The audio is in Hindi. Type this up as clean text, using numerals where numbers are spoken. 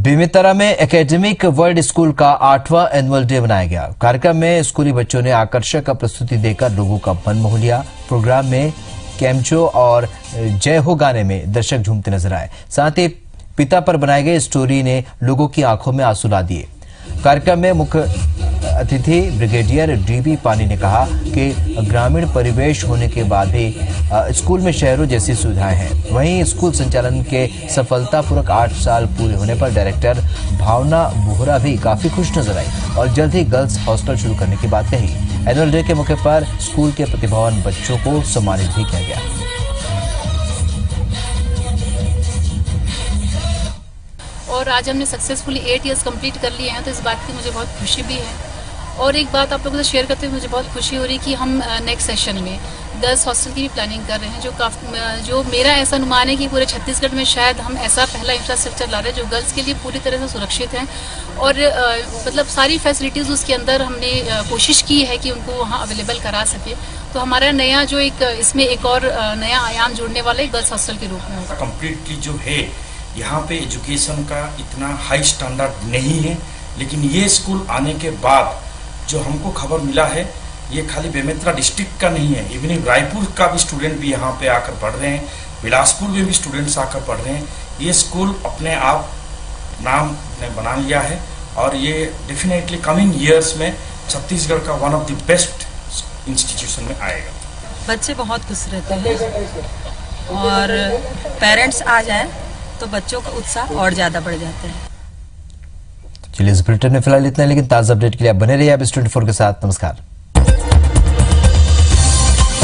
बेमेतरा में एकेडमिक वर्ल्ड स्कूल का 8वां एनुअल डे मनाया गया। कार्यक्रम में स्कूली बच्चों ने आकर्षक प्रस्तुति देकर लोगों का मन मोह लिया। प्रोग्राम में कैमचो और जय हो गाने में दर्शक झूमते नजर आए। साथ ही पिता पर बनाई गई स्टोरी ने लोगों की आंखों में आंसू ला दिए। कार्यक्रम में मुख्य अतिथि ब्रिगेडियर डीबी पानी ने कहा कि ग्रामीण परिवेश होने के बाद भी स्कूल में शहरों जैसी सुविधाएं हैं। वहीं स्कूल संचालन के सफलतापूर्वक 8 साल पूरे होने पर डायरेक्टर भावना बोहरा भी काफी खुश नजर आई और जल्द ही गर्ल्स हॉस्टल शुरू करने की बात कही। एनुअल डे के मौके पर स्कूल के प्रतिभावान बच्चों को सम्मानित भी किया गया। और आज हमने सक्सेसफुली 8 इयर्स कंप्लीट कर लिए हैं, तो इस बात की मुझे बहुत खुशी भी है। और एक बात आप लोगों से शेयर करते हुए मुझे बहुत खुशी हो रही है कि हम नेक्स्ट सेशन में गर्ल्स हॉस्टल की भी प्लानिंग कर रहे हैं, जो मेरा ऐसा अनुमान है कि पूरे छत्तीसगढ़ में शायद हम ऐसा पहला इंफ्रास्ट्रक्चर ला रहे हैं जो गर्ल्स के लिए पूरी तरह से सुरक्षित है। और मतलब सारी फैसिलिटीज़ उसके अंदर हमने कोशिश की है कि उनको वहाँ अवेलेबल करा सके। तो हमारा नया जो इसमें एक और नया आयाम जुड़ने वाला है गर्ल्स हॉस्टल के रूप में होगा। कम्प्लीटली जो है यहाँ पे एजुकेशन का इतना हाई स्टैंडर्ड नहीं है, लेकिन ये स्कूल आने के बाद जो हमको खबर मिला है ये खाली बेमेतरा डिस्ट्रिक्ट का नहीं है, इवन रायपुर का भी स्टूडेंट भी यहाँ पे आकर पढ़ रहे हैं, बिलासपुर में भी स्टूडेंट्स आकर पढ़ रहे हैं। ये स्कूल अपने आप नाम ने बना लिया है और ये डेफिनेटली कमिंग ईयर्स में छत्तीसगढ़ का one of the best institution में आएगा। बच्चे बहुत खुश रहते हैं और पेरेंट्स आ जाए तो बच्चों का उत्साह और ज्यादा बढ़ जाता है। चलिए इस बुलेटिन में फिलहाल इतना, लेकिन ताजा अपडेट के लिए आप बने रहिए अब इस 24 के साथ। नमस्कार।